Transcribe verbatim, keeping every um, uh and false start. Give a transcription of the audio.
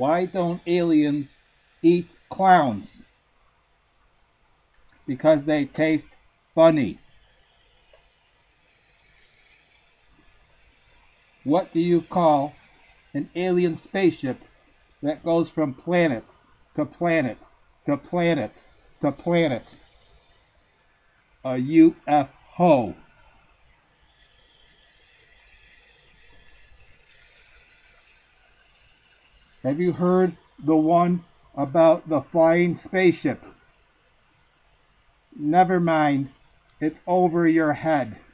Why don't aliens eat clowns? Because they taste funny. What do you call an alien spaceship that goes from planet to planet to planet to planet? A U F O. Have you heard the one about the flying spaceship? Never mind, it's over your head.